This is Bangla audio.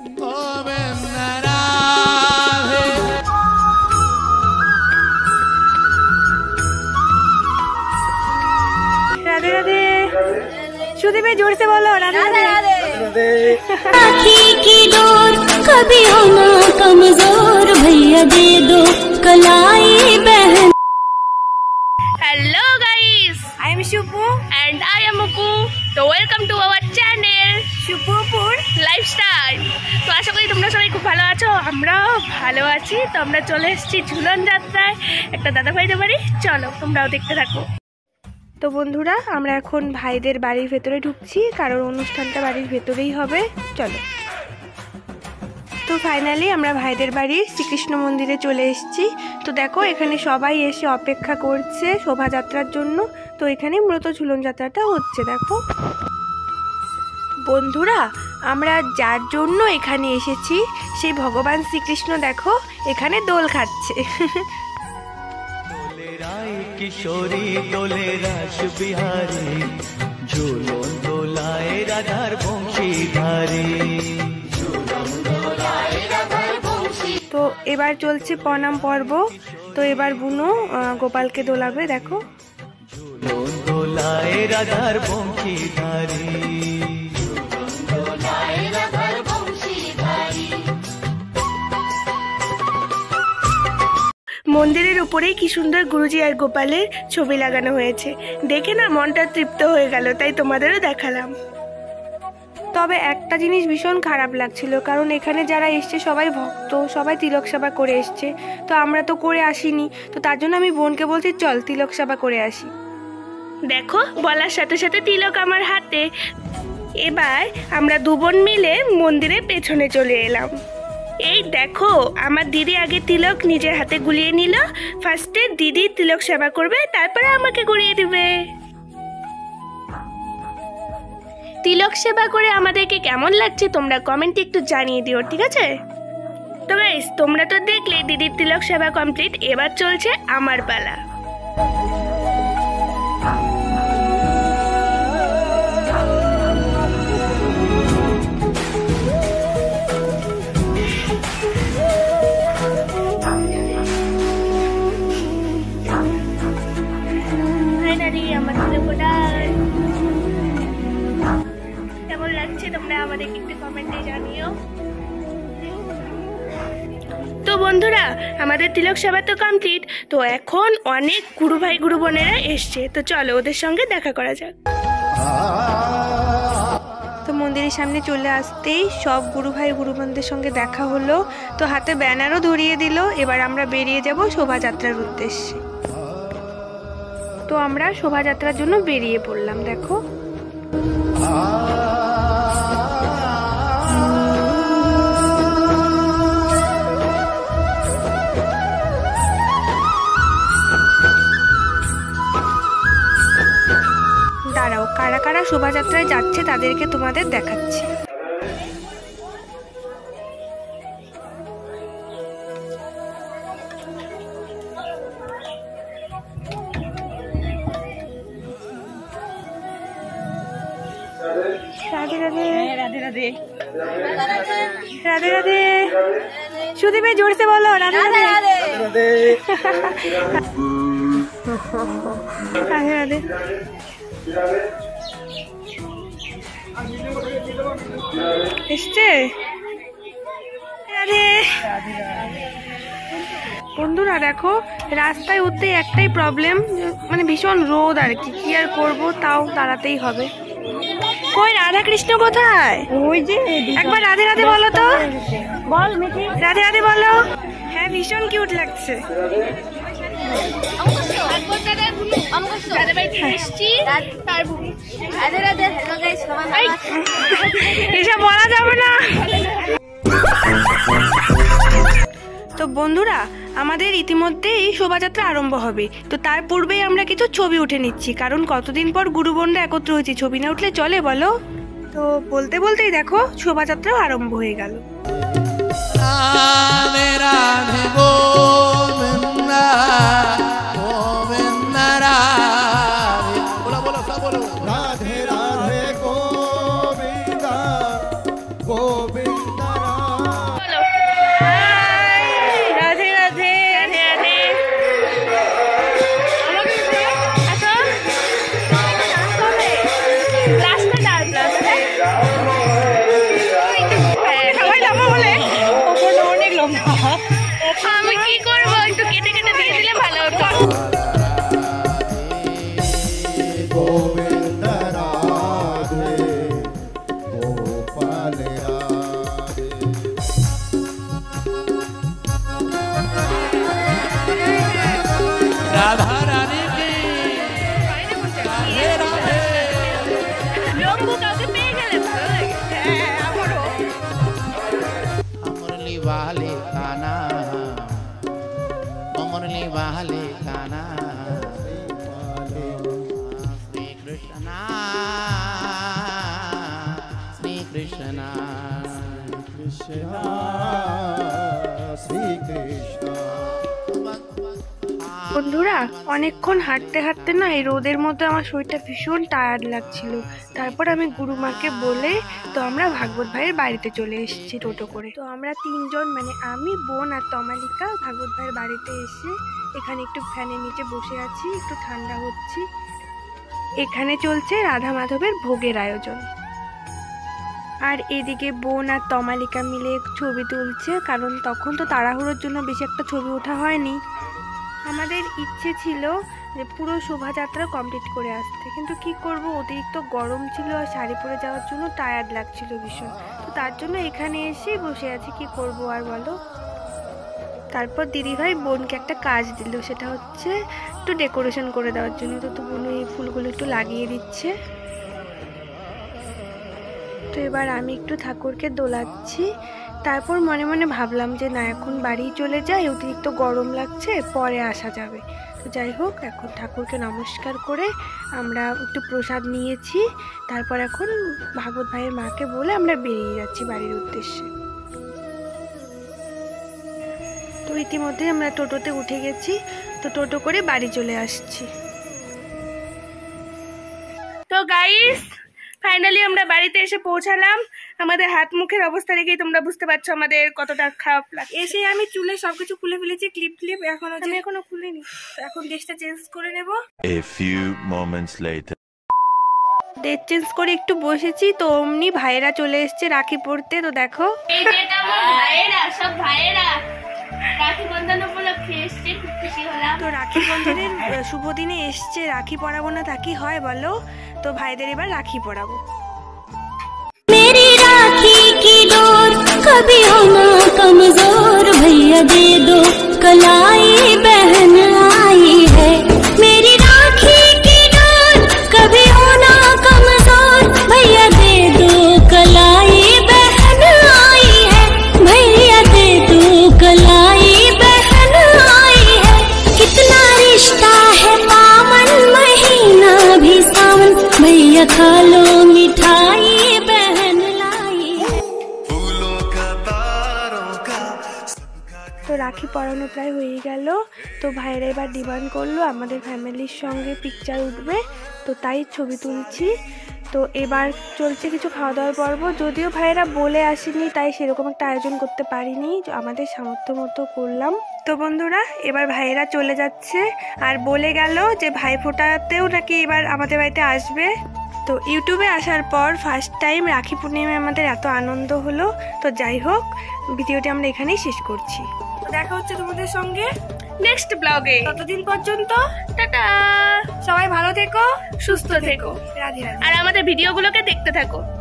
राधे राधे। श्रुति भाई जोर से बोलो राधे राधे। की डोर कभी हो ना कमजोर, भैया दे दो कलाई बहन। Hello guys, I am Shupu and I am Apu. तो ওয়েলকাম টু আওয়ার চ্যানেল শুপুপুর লাইফস্টাইল। তো আশা করি তোমরা সবাই খুব ভালো আছো, আমরাও ভালো আছি। তো আমরা চলে এসেছি ঝুলন যাত্রায় একটা দাদা ভাইদের বাড়ি, চলো তোমরাও দেখতে থাকো। তো বন্ধুরা আমরা এখন ভাইদের বাড়ির ভেতরে ঢুকছি, কারণ অনুষ্ঠানটা বাড়ির ভেতরেই হবে, চলো। তো ফাইনালি আমরা ভাইদের বাড়ির শ্রীকৃষ্ণ মন্দিরে চলে এসেছি। তো দেখো এখানে সবাই এসে অপেক্ষা করছে শোভাযাত্রার জন্য। তো এখানে মূলত ঝুলন যাত্রাটা হচ্ছে। দেখো বন্ধুরা আমরা যার জন্য এখানে এসেছি সেই ভগবান শ্রীকৃষ্ণ দেখো এখানে দোল খাচ্ছে। কিশোরী দোলে রাস বিহারী, ঝুলন দোলায় রাধার বংশীধারী। তো এবার চলছে প্রণাম পর্ব। তো এবার বুনো গোপালকে দোলাবে, দেখো ঝুলন দোলায় রাধার বংশীধারী। মন্দিরের উপরেই কি সুন্দর গুরুজি আর গোপালের ছবি লাগানো হয়েছে, দেখে না মনটা তৃপ্ত হয়ে গেল, তাই তোমাদেরও দেখালাম। তবে একটা জিনিস ভীষণ খারাপ লাগছিল, কারণ এখানে যারা এসছে সবাই ভক্ত, সবাই তিলক সেবা করে এসছে। তো আমরা তো করে আসিনি, তো তার জন্য আমি বোনকে বলছি চল তিলক সেবা করে আসি। দেখো বলার সাথে সাথে তিলক আমার হাতে। এবার আমরা দু বোন মিলে মন্দিরের পেছনে চলে এলাম। এই দেখো আমার দিদি আগে তিলক নিজের হাতে গুলিয়ে নিল। ফার্স্টে দিদি তিলক সেবা করবে, তারপরে আমাকে গড়িয়ে দিবে। তিলক সেবা করে আমাদেরকে কেমন লাগছে তোমরা কমেন্টে একটু জানিয়ে দিও, ঠিক আছে? তো গাইস তোমরা তো দেখলে দিদির তিলক সেবা কমপ্লিট, এবার চলছে আমার পালা। কেমন লাগছে তোমরা আমাদেরকে একটু কমেন্টে জানিও। তো বন্ধুরা আমাদের তিলক সেবা তো কমপ্লিট। তো এখন অনেক গুরু ভাই গুরু বোনেরা এসছে, তো চলো ওদের সঙ্গে দেখা করা যাক। তো মন্দিরের সামনে চলে আসতেই সব গুরু ভাই গুরু বোনদের সঙ্গে দেখা হলো। তো হাতে ব্যানারও ধরিয়ে দিল। এবার আমরা বেরিয়ে যাব শোভাযাত্রার উদ্দেশ্যে। তো আমরা শোভাযাত্রার জন্য বেরিয়ে পড়লাম। দেখো দাঁড়াও, কারা কারা শোভাযাত্রায় যাচ্ছে তাদেরকে তোমাদের দেখাচ্ছি। राधे राधे राधे राधे राधे राधे। श्रुति भाई जोर से बोलो राधे राधे राधे राधे। এসছে রাধে। বন্ধুরা দেখো রাস্তায় উঠতে একটাই প্রবলেম, মানে ভীষণ রোদ আর কি আর করবো, তাও দাঁড়াতেই হবে। কই রাধা কৃষ্ণ কোথায়? ওই যে একবার রাধে রাধে বলো তো, বল মিঠি রাধে রাধে বলো। হ্যাঁ ভীষণ কিউট লাগছে। এসব বলা যাবে না। তো বন্ধুরা আমাদের ইতিমধ্যেই শোভাযাত্রা আরম্ভ হবে। তো তার পূর্বেই আমরা কিছু ছবি উঠে নিচ্ছি, কারণ কতদিন পর গুরু বোনরা একত্র হয়েছি, ছবি না উঠলে চলে বলো? তো বলতে বলতেই দেখো শোভাযাত্রাও আরম্ভ হয়ে গেল। রাধে রাধে গোবিন্দা গোবিন্দা রাধে। বলো বলো সব বলো। রাধে রাধে গোবিন্দা গোবিন্দা রাধে। वाले काना, मुरली वाले काना, श्री कृष्ण श्री कृष्ण श्री कृष्ण। বন্ধুরা অনেকক্ষণ হাঁটতে হাঁটতে না এই রোদের মধ্যে আমার শরীরটা ভীষণ টায়ার্ড লাগছিল। তারপর আমি গুরুমাকে বলে তো আমরা ভাগবত ভাইয়ের বাড়িতে চলে এসেছি টোটো করে। তো আমরা তিনজন মানে আমি, বোন আর তমালিকা ভাগবত ভাইয়ের বাড়িতে এসে এখানে একটু ফ্যানের নিচে বসে আছি, একটু ঠান্ডা হচ্ছি। এখানে চলছে রাধা মাধবের ভোগের আয়োজন। আর এদিকে বোন আর তমালিকা মিলে ছবি তুলছে, কারণ তখন তো তাড়াহুড়োর জন্য বেশি একটা ছবি ওঠা হয়নি। আমাদের ইচ্ছে ছিল যে পুরো শোভাযাত্রা কমপ্লিট করে আসতে, কিন্তু কি করব, অতিরিক্ত গরম ছিল আর শাড়ি পরে যাওয়ার জন্য টায়ার্ড লাগছিল ভীষণ। তো তার জন্য এখানে এসে বসে আছি, কি করব আর বলো। তারপর দিদিভাই বোনকে একটা কাজ দিল, সেটা হচ্ছে একটু ডেকোরেশন করে দেওয়ার জন্য। তো বোন এই ফুলগুলো একটু লাগিয়ে দিচ্ছে। তো এবার আমি একটু ঠাকুরকে দোলাচ্ছি। তারপর মনে মনে ভাবলাম যে না, এখন বাড়ি চলে যাই, অতিরিক্ত গরম লাগছে, পরে আসা যাবে। তো যাই হোক, এখন ঠাকুরকে নমস্কার করে আমরা একটু প্রসাদ নিয়েছি। তারপর এখন ভাগবত ভাইয়ের মাকে বলে আমরা বেরিয়ে যাচ্ছি বাড়ির উদ্দেশ্যে। তো ইতিমধ্যে আমরা টোটোতে উঠে গেছি, তো টোটো করে বাড়ি চলে আসছি। তো গাইস ফাইনালি আমরা বাড়িতে এসে পৌঁছালাম। আমাদের হাত মুখের অবস্থা দেখেই তোমরা বুঝতে পারছো আমাদের কতটা খারাপ লাগে। এসে আমি চুলে সবকিছু খুলে ফেলেছি, ক্লিপ এখনো খুলিনি। এখন ড্রেসটা চেঞ্জ করে নেব। A few moments later. Dress change করে একটু বসেছি, তো অমনি ভাইয়েরা চলে এসছে রাখি পড়তে। তো দেখো এই যেটা আমার ভাইয়েরা, সব ভাইয়েরা রাখি বন্ধন উপলক্ষে এসছে, খুব খুশি হলাম। তো রাখি বন্ধনের শুভ দিনে এসছে, রাখি পরাবো না তা কি হয় বলো। তো ভাইদের এবার রাখি পরাবো। मेरी राखी की डोर कभी हो ना कमजोर, भैया दे दो कलाई बहन आई है। मेरी राखी की डोर कभी हो ना कमजोर, भैया दे दो कलाई बहन आई है। भैया दे दो कलाई बहन आई है। कितना रिश्ता है पावन, महीना भी सावन, भैया खा लो मिठाई बहन लाई है। তো রাখি পরানো প্রায় হয়ে গেল। তো ভাইরা এবার ডিমান্ড করলো আমাদের ফ্যামিলির সঙ্গে পিকচার উঠবে, তো তাই ছবি তুলছি। তো এবার চলছে কিছু খাওয়া দাওয়ার পর্ব। যদিও ভাইয়েরা বলে আসেনি, তাই সেরকম একটা আয়োজন করতে পারিনি, আমাদের সামর্থ্য মতো করলাম। তো বন্ধুরা এবার ভাইয়েরা চলে যাচ্ছে, আর বলে গেল যে ভাইফোঁটাতেও নাকি এবার আমাদের বাড়িতে আসবে। তো ইউটিউবে আসার পর ফার্স্ট টাইম রাখি পূর্ণিমায় আমাদের এত আনন্দ হলো। তো যাই হোক, ভিডিওটি আমরা এখানেই শেষ করছি। দেখা হচ্ছে তোমাদের সঙ্গে নেক্সট ব্লগে। ততদিন পর্যন্ত টাটা, সবাই ভালো থেকো, সুস্থ থেকো, রাধে রাধে। আর আমাদের ভিডিওগুলোকে দেখতে থাকো।